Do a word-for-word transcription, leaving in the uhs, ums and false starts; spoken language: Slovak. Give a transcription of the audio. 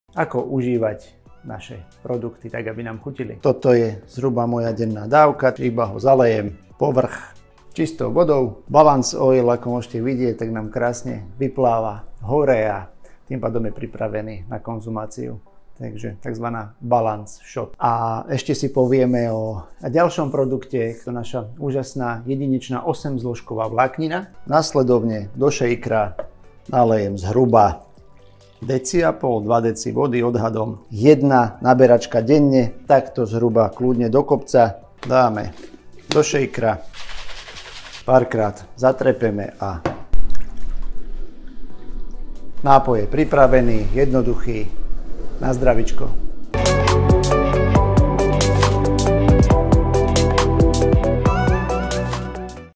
ako užívať naše produkty tak, aby nám chutili. Toto je zhruba moja denná dávka, iba ho zalejem povrch čistou vodou. Balance Oil, ako môžete vidieť, tak nám krásne vypláva hore a tým pádom je pripravený na konzumáciu. Takže tzv. Balance Shot. A ešte si povieme o ďalšom produkte, to naša úžasná jedinečná osemzložková vláknina. Nasledovne do šejkra nalejem zhruba deci a pol, dva deci vody odhadom. Jedna naberačka denne, takto zhruba kľudne do kopca dáme do šejkra. Párkrát zatrepeme a nápoj je pripravený, jednoduchý. Na zdravičko.